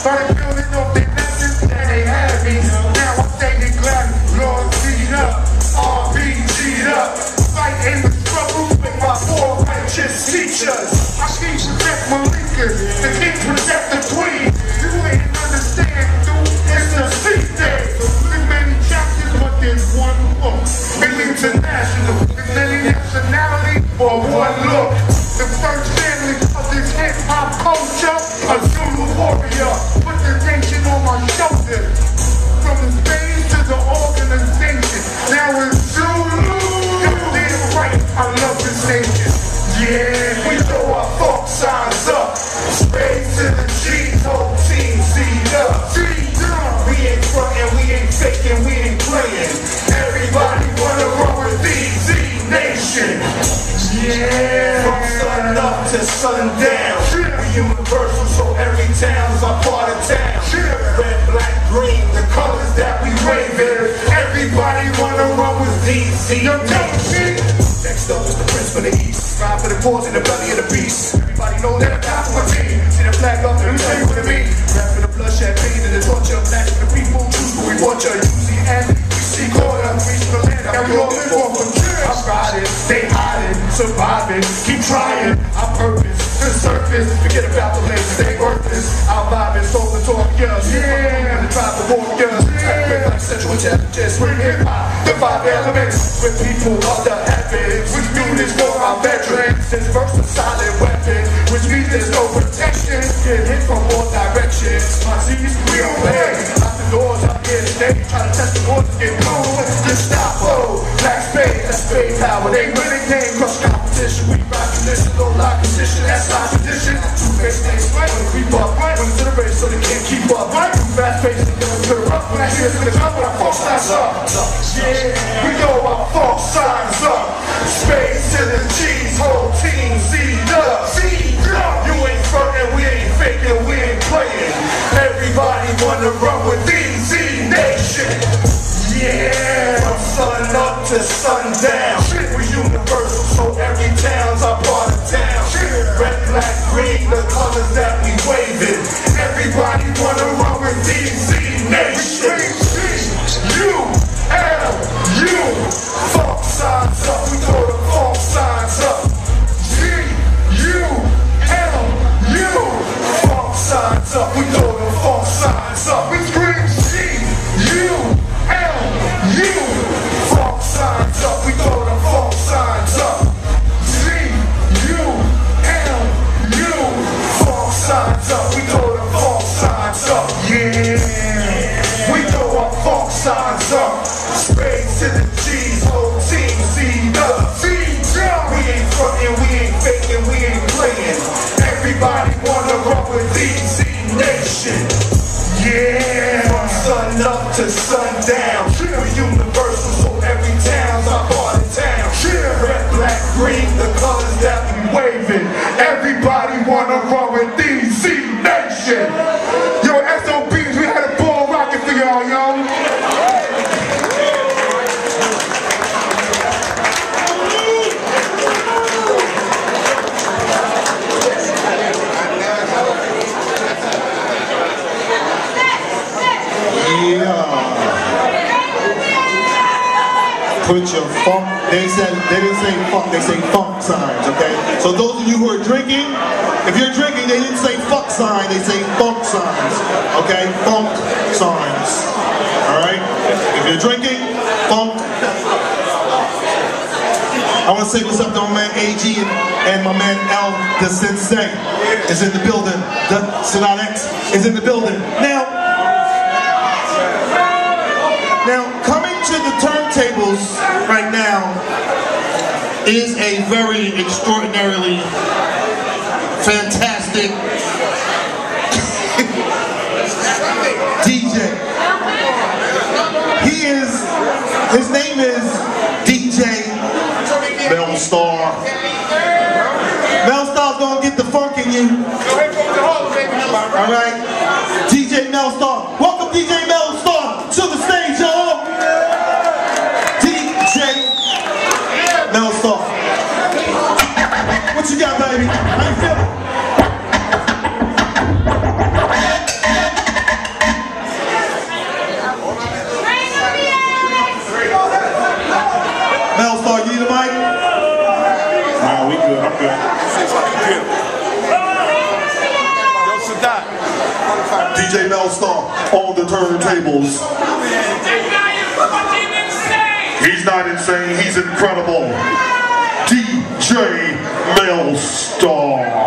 Started building up their methods and they had me. Now I'm staying glad, Lord, beat up, RBG'd up. Fighting the struggle with my four righteous teachers. I keep protect Malika, the king protect the queen. You ain't understand, dude, it's a secret. There's many chapters, but there's one book. We're international, there's many nationality for one look. The first family of this hip-hop culture, a Zulu warrior, put the nation on my shoulders. From the stage to the organization, now it's Zulu. Damn right, I love this nation. Yeah, we throw our folk signs up. Straight to the G's, whole team Z'd up. We ain't frontin', we ain't faking, we ain't playing. Everybody wanna roll with DZ Nation. Yeah, from sun up to sundown. We universal, so every town's a part of town. Red, black, green, the colors that we waving. Everybody wanna run with DZ Nation. Next up is the Prince for the East. Ride for the cause in the belly of the beast. Everybody know that I'm down for my team. See the flag up and tell you what it means. Rap for the blood, champagne, and the torture. Black for the people, choose who we want you. Uzi and we see quarter. Reach for the land, now we all live off of cheers. I'm riding, stay hiding, surviving, keep trying. Our purpose, the surface. Forget about the lane, stay worthless. I'm vibing, soul and talk, yes. Yeah, the tribe of warriors. Like central intelligence, we're hip hop. The 5 elements with people of the heavens. We do this for our veterans. This verse a solid weapon, which means there's no protection. Get hit from all directions. My Z's, we don't play. Out the doors, out here today. Try to test the waters, get blown. Gestapo, black spade, that's spade power. They win the game, crush competition. We rockin' this, low lock position. That's our tradition. Two-faced things, right? When we creep up, right? When it's in the race, so they can't keep up, right? Fast paced, they get to the rough. When I hear it's gonna jump, when I fall signs up. Yeah, we know our false signs up. Spades to the G's, whole team Z'd up. You ain't frontin', we ain't faking, we ain't playing. Everybody wanna run with DZ Nation. Yeah, from sun up to sundown. We universal, so every town's a part of town. Red, black, green, the colors that we waving. Everybody wanna run with DZ Nation. U-L-U, folk signs up, we throw the folk signs up. G-U-L-U, folk signs up, we throw the folk signs up. We scream G-U-L-U, folk signs up, we throw the folk signs up. G-U-L-U, folk signs up, we throw the folk signs up. Yeah, we throw our folk signs up. Spades to the G's, whole team Z'd up. We ain't frontin', we ain't faking, we ain't playing. Everybody wanna run with DZ Nation. Yeah, from sun up to sundown. We're universal, so every town's a part of town. Red, black, green, the colors that we waving. Everybody wanna run with DZ Nation. Yo, SOBs, we had a ball rocking for y'all, yo. Put your funk, they didn't say fuck, they say funk signs, okay? So those of you who are drinking, if you're drinking, they didn't say fuck sign, they say funk signs, okay? Funk signs, all right? If you're drinking, funk. I want to say what's up to my man AG and my man L, the Sensei, is in the building. The Sonat X is in the building. Now, coming to the turntables right now is a very extraordinarily fantastic DJ. His name is DJ Melstar. Melstar's gonna get the funk in you. Alright? DJ Melstar. Welcome DJ Melstar to the stage, y'all. DJ Melstar. What you got, baby? How you feeling? tastes like a gift. Yo, Sadat. DJ Melstar on the turntables. He's not insane, he's incredible. DJ Melstar.